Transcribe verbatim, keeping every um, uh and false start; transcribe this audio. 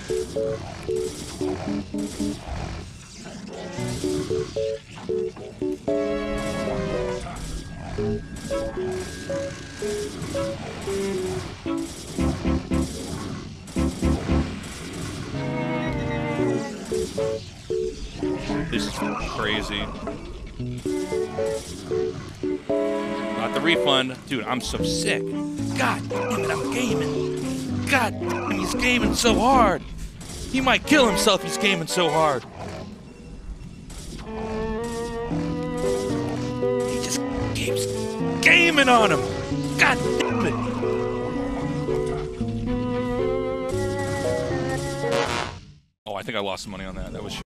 This is crazy. Got the refund. Dude, I'm so sick. God damn it, I'm gaming. God damn, he's gaming so hard. He might kill himself, he's gaming so hard. He just keeps gaming on him. God damn it. Oh, I think I lost some money on that. That was